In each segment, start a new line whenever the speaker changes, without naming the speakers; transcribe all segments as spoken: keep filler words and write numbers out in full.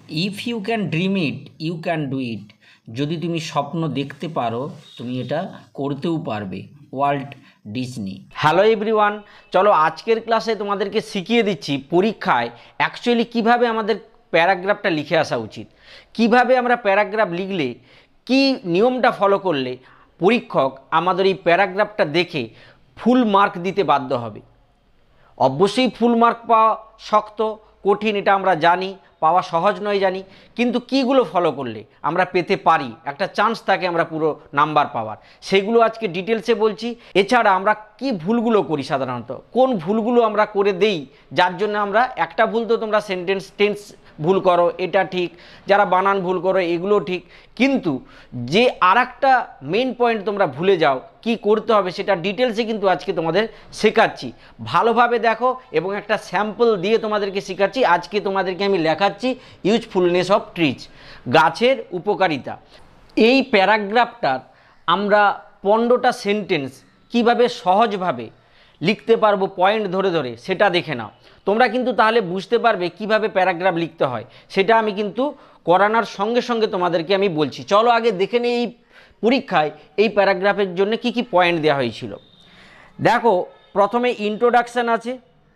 If you can dream it you can do it. যদি তুমি স্বপ্ন দেখতে পারো তুমি এটা করতেও পারবে। Walt Disney. হ্যালো এভরিওয়ান, চলো আজকের ক্লাসে তোমাদেরকে শিখিয়ে দিচ্ছি পরীক্ষায় অ্যাকচুয়ালি কিভাবে আমাদের প্যারাগ্রাফটা লিখে আসা উচিত, কিভাবে আমরা প্যারাগ্রাফ লিখলে কি নিয়মটা ফলো করলে পরীক্ষক আমাদের এই প্যারাগ্রাফটা দেখে ফুল মার্ক দিতে বাধ্য হবে। অবশ্যই ফুল মার্ক পাওয়া শক্ত কঠিন এটা আমরা জানি, পাওয়া সহজ নয় জানি, কিন্তু কীগুলো ফলো করলে আমরা পেতে পারি, একটা চান্স থাকে আমরা পুরো নাম্বার পাওয়ার, সেগুলো আজকে ডিটেলসে বলছি। এছাড়া আমরা কি ভুলগুলো করি, সাধারণত কোন ভুলগুলো আমরা করে দেই যার জন্য আমরা একটা ভুল তো তোমরা সেন্টেন্স টেন্স ভুল করো, এটা ঠিক, যারা বানান ভুল করো এগুলো ঠিক, কিন্তু যে আর একটা মেন পয়েন্ট তোমরা ভুলে যাও কি করতে হবে সেটা ডিটেলসে কিন্তু আজকে তোমাদের শেখাচ্ছি। ভালোভাবে দেখো এবং একটা স্যাম্পল দিয়ে তোমাদেরকে শেখাচ্ছি। আজকে তোমাদেরকে আমি লেখাচ্ছি ইউজফুলনেস অফ ট্রিজ, গাছের উপকারিতা। এই প্যারাগ্রাফটার আমরা পনেরোটা সেন্টেন্স কিভাবে সহজভাবে লিখতে পারবো পয়েন্ট ধরে ধরে সেটা দেখে নাও। তোমরা কিন্তু তাহলে বুঝতে পারবে কিভাবে প্যারাগ্রাফ লিখতে হয়, সেটা আমি কিন্তু করানোর সঙ্গে সঙ্গে তোমাদেরকে আমি বলছি। চলো আগে দেখে নিই এই পরীক্ষায় এই প্যারাগ্রাফের জন্য কি কি পয়েন্ট দেওয়া হয়েছিল। দেখো প্রথমে ইন্ট্রোডাকশান আছে,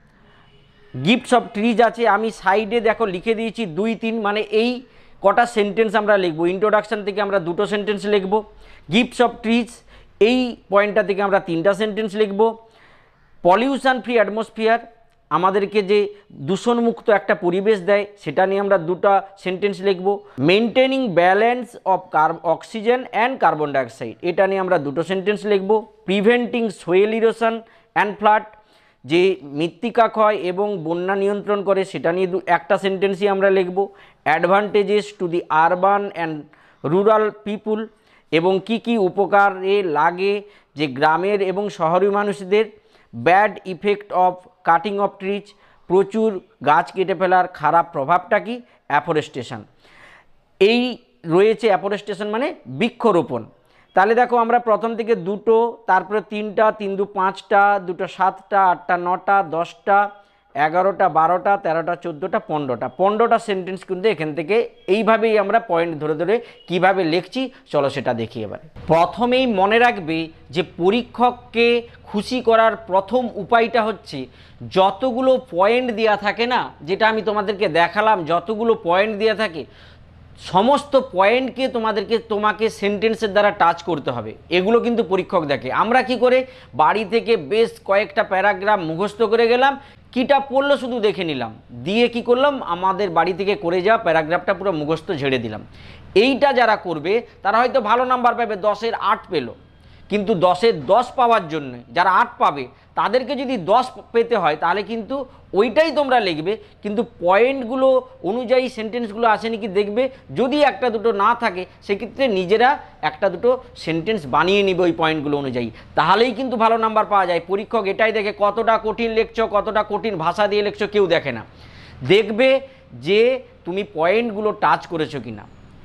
গিফটস অফ ট্রিজ আছে, আমি সাইডে দেখো লিখে দিয়েছি দুই তিন, মানে এই কটা সেন্টেন্স আমরা লিখবো। ইন্ট্রোডাকশান থেকে আমরা দুটো সেন্টেন্স লিখব, গিফটস অফ ট্রিজ এই পয়েন্টটা থেকে আমরা তিনটা সেন্টেন্স লিখব। পলিউশন ফ্রি অ্যাটমসফিয়ার, আমাদেরকে যে দূষণমুক্ত একটা পরিবেশ দেয় সেটা নিয়ে আমরা দুটো সেন্টেন্স লিখব। Maintaining balance of carb oxygen and carbon dioxide, এটা নিয়ে আমরা দুটো সেন্টেন্স লিখব। Preventing soil erosion and flood, যে মৃত্তিকা ক্ষয় এবং বন্যা নিয়ন্ত্রণ করে সেটা নিয়ে একটা সেন্টেন্সই আমরা লিখব। Advantages to the urban and rural people, এবং কি কি উপকারে লাগে যে গ্রামের এবং শহরি মানুষদের। Bad effect of cutting of trees, প্রচুর গাছ কেটে ফেলার খারাপ প্রভাবটা কি, অ্যাফরেস্টেশন। এই রয়েছে অ্যাফরেস্টেশন মানে বৃক্ষরোপণ। তাহলে দেখো আমরা প্রথম থেকে দুটো, তারপরে তিনটা, তিন দু পাঁচটা, দুটো সাতটা, আটটা নটা, দশটা, এগারোটা, বারোটা, তেরোটা, চোদ্দোটা, পনেরোটা পনেরোটা সেন্টেন্স কিন্তু এখান থেকে এইভাবেই আমরা পয়েন্ট ধরে ধরে কীভাবে লিখছি চলো সেটা দেখি। এবারে প্রথমেই মনে রাখবে যে পরীক্ষককে খুশি করার প্রথম উপায়টা হচ্ছে যতগুলো পয়েন্ট দেওয়া থাকে না, যেটা আমি তোমাদেরকে দেখালাম, যতগুলো পয়েন্ট দেওয়া থাকে সমস্ত পয়েন্টকে তোমাদেরকে তোমাকে সেন্টেন্সের দ্বারা টাচ করতে হবে। এগুলো কিন্তু পরীক্ষক দেখে। আমরা কি করে বাড়ি থেকে বেশ কয়েকটা প্যারাগ্রাফ মুখস্থ করে গেলাম, কিটা পড়লো শুধু দেখে নিলাম, দিয়ে কি করলাম আমাদের বাড়ি থেকে করে যাওয়া প্যারাগ্রাফটা পুরো মুখস্থ ঝেড়ে দিলাম। এইটা যারা করবে তারা হয়তো ভালো নাম্বার পাবে, দশের আট পেলো, কিন্তু দশের দশ পাওয়ার জন্য যারা আট পাবে তাদেরকে যদি দশ পেতে হয় তাহলে কিন্তু ওইটাই তোমরা লিখবে, কিন্তু পয়েন্টগুলো অনুযায়ী সেন্টেন্সগুলো আসে নাকি দেখবে। যদি একটা দুটো না থাকে সেক্ষেত্রে নিজেরা একটা দুটো সেন্টেন্স বানিয়ে নিবে ওই পয়েন্টগুলো অনুযায়ী, তাহলেই কিন্তু ভালো নাম্বার পাওয়া যায়। পরীক্ষক এটাই দেখে কতটা কঠিন লিখছো, কতটা কঠিন ভাষা দিয়ে লিখছো কেউ দেখে না, দেখবে যে তুমি পয়েন্টগুলো টাচ করেছো কিনা।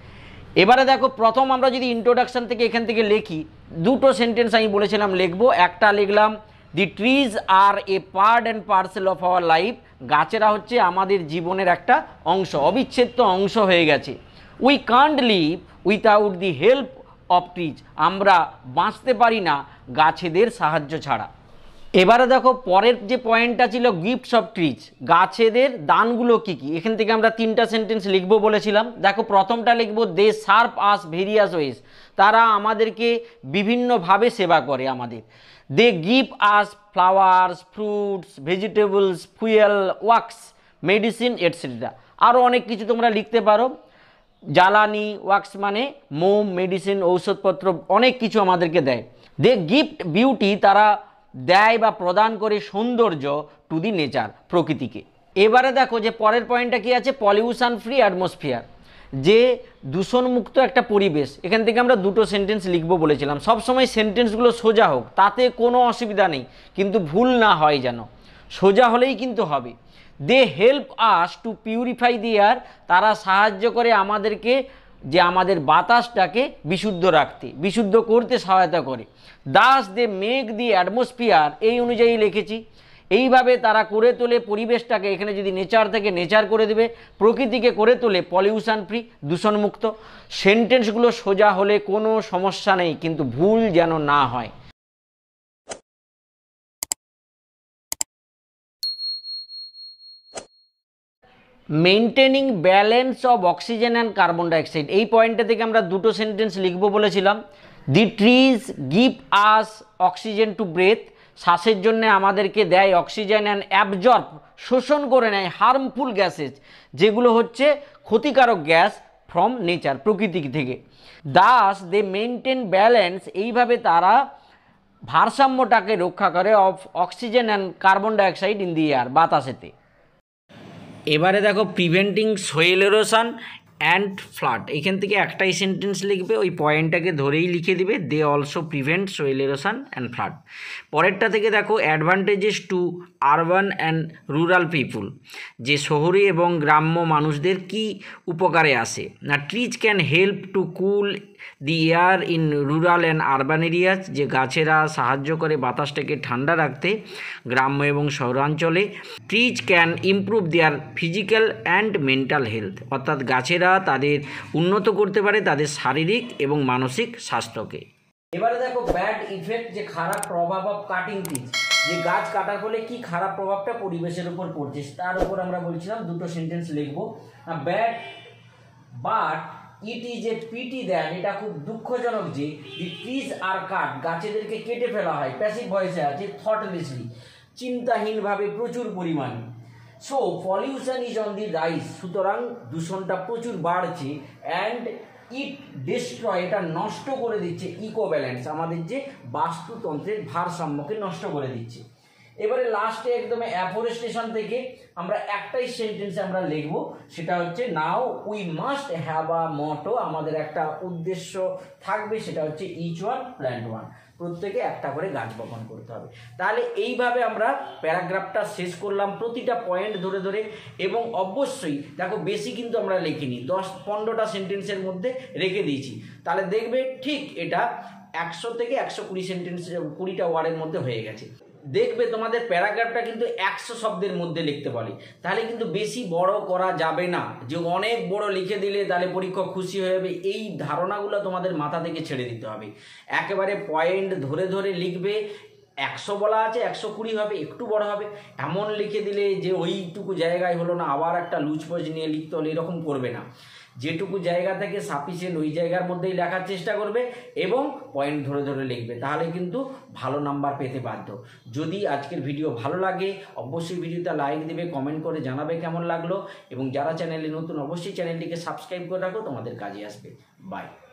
এবারে দেখো প্রথম আমরা যদি ইন্ট্রোডাকশান থেকে এখান থেকে লিখি, দুটো সেন্টেন্স আমি বলেছিলাম লিখবো। একটা লিখলাম the trees are a part and parcel of our life, গাছেরা হচ্ছে আমাদের জীবনের একটা অংশ, অবিচ্ছেদ্য অংশ হয়ে গেছে। We can't live without the help of trees, আমরা বাঁচতে পারি না গাছেদের সাহায্য ছাড়া। এবারে দেখো পরের যে পয়েন্টটা ছিল গিফটস অফ ট্রিজ, গাছেদের দানগুলো কি কি, এখান থেকে আমরা তিনটা সেন্টেন্স লিখবো বলেছিলাম। দেখো প্রথমটা লিখবো they serve us various ways, তারা আমাদেরকে বিভিন্নভাবে সেবা করে আমাদের। They give us flowers, fruits, vegetables, fuel, wax, medicine etcetera. আরও অনেক কিছু তোমরা লিখতে পারো, জ্বালানি, ওয়াক্স মানে মোম, মেডিসিন, ঔষধপত্র, অনেক কিছু আমাদেরকে দেয়। দে গিফট বিউটি, তারা দেয় বা প্রদান করে সৌন্দর্য টু দি নেচার, প্রকৃতিকে। এবারে দেখো যে পরের পয়েন্টটা কি আছে, পলিউশন ফ্রি অ্যাটমসফিয়ার, যে দূষণমুক্ত একটা পরিবেশ। এখান থেকে আমরা দুটো সেন্টেন্স লিখবো বলেছিলাম। সবসময় সেন্টেন্সগুলো সোজা হোক তাতে কোনো অসুবিধা নেই, কিন্তু ভুল না হয় যেন, সোজা হলেই কিন্তু হবে। They help us to purify the air, তারা সাহায্য করে আমাদেরকে যে আমাদের বাতাসটাকে বিশুদ্ধ রাখতে, বিশুদ্ধ করতে সহায়তা করে। Thus they make the atmosphere, এই অনুযায়ী লিখেছি। এইভাবে তারা করে তোলে পরিবেশটাকে, এখানে যদি নেচার থেকে নেচার করে দেবে, প্রকৃতিকে করে তোলে পলিউশন ফ্রি, দূষণমুক্ত। সেন্টেন্সগুলো সোজা হলে কোনো সমস্যা নেই, কিন্তু ভুল যেন না হয়। Maintaining balance of oxygen and carbon dioxide, এই পয়েন্টটা থেকে আমরা দুটো সেন্টেন্স লিখবো বলেছিলাম। The trees give us oxygen to breathe, শ্বাসের জন্য আমাদেরকে দেয় অক্সিজেন, অ্যান্ড অ্যাবজর্ব, শোষণ করে নেয় হার্মফুল গ্যাসেস, যেগুলো হচ্ছে ক্ষতিকারক গ্যাস, ফ্রম নেচার, প্রকৃতি থেকে। দাস দে মেনটেন ব্যালেন্স, এইভাবে তারা ভারসাম্যটাকে রক্ষা করে of oxygen and carbon dioxide in the air, বাতাসেতে। এবারে দেখো preventing soil erosion and flood, এখান থেকে একটাই সেন্টেন্স লিখবে, ওই পয়েন্টটাকে ধরেই লিখে দিবে, they also prevent soil erosion and flood. পরেরটা থেকে দেখো advantages to urban and rural people, যে শহরে এবং গ্রাম্য মানুষদের কি উপকারে আসে না। Trees can help to cool the air in rural and urban areas, যে গাছেরা সাহায্য করে বাতাসটাকে ঠান্ডা রাখতে গ্রাম্য এবং শহরাঞ্চলে। Trees can improve their physical and mental health, অর্থাৎ গাছেরা তাদের উন্নত করতে পারে তাদের শারীরিক এবং মানসিক স্বাস্থ্যকে। এবারে দেখো ব্যাড ইফেক্ট, যে খারাপ প্রভাব অফ কাটিং ট্রিজ, যে গাছ কাটার ফলে কি খারাপ প্রভাবটা পরিবেশের উপর পড়ছে, তার উপর আমরা বলছিলাম দুটো সেন্টেন্স লিখবো। Bad but it is a pity that, এটা খুব দুঃখজনক যে দি ট্রিজ আর কাট, গাছেদেরকে কেটে ফেলা হয়, প্যাসিভ ভয়েসে আছে, থটলেসলি, চিন্তাহীনভাবে, প্রচুর পরিমাণে। So pollution is on the rise, সুতরাং দূষণটা প্রচুর বাড়ছে। অ্যান্ড ইট ডিস্ট্রয়, এটা নষ্ট করে দিচ্ছে ইকো ব্যালেন্স, আমাদের যে বাস্তুতন্ত্রের ভারসাম্যকে নষ্ট করে দিচ্ছে। এবারে লাস্টে একদম অ্যাফরেস্টেশন থেকে আমরা একটাই সেন্টেন্সে আমরা লিখবো, সেটা হচ্ছে now we must have a motto, আমাদের একটা উদ্দেশ্য থাকবে, সেটা হচ্ছে ইচ ওয়ান প্ল্যান্ট ওয়ান, প্রত্যেকে একটা করে গাছ বপন করতে হবে। তাহলে এইভাবে আমরা প্যারাগ্রাফটা শেষ করলাম, প্রতিটা পয়েন্ট ধরে ধরে। এবং অবশ্যই দেখো বেশি কিন্তু আমরা লিখিনি, দশ পনেরোটা সেন্টেন্সের মধ্যে রেখে দিয়েছি, তাহলে দেখবে ঠিক এটা একশো থেকে একশো কুড়ি সেন্টেন্স, কুড়িটা ওয়ার্ডের মধ্যে হয়ে গেছে। দেখবে তোমাদের প্যারাগ্রাফটা কিন্তু একশো শব্দের মধ্যে লিখতে পারে, তাহলে কিন্তু বেশি বড় করা যাবে না, যে অনেক বড় লিখে দিলে তাহলে পরীক্ষক খুশি হয়ে যাবে, এই ধারণাগুলো তোমাদের মাথা থেকে ছেড়ে দিতে হবে। একেবারে পয়েন্ট ধরে ধরে লিখবে, একশো বলা আছে একশো কুড়ি হবে, একটু বড় হবে, এমন লিখে দিলে যে ওইটুকু জায়গায় হলো না, আবার একটা লুজ পজ নিয়ে লিখতে হলে এরকম করবে না। যেটুকু জায়গা থেকে সাফিসিয়েন্ট ওই জায়গার মধ্যেই লেখার চেষ্টা করবে এবং পয়েন্ট ধরে ধরে লিখবে, তাহলে কিন্তু ভালো নাম্বার পেতে বাধ্য। যদি আজকের ভিডিও ভালো লাগে অবশ্যই ভিডিওটা লাইক দেবে, কমেন্ট করে জানাবে কেমন লাগলো, এবং যারা চ্যানেলে নতুন অবশ্যই চ্যানেলটিকে সাবস্ক্রাইব করে রাখো, তোমাদের কাজে আসবে। বাই।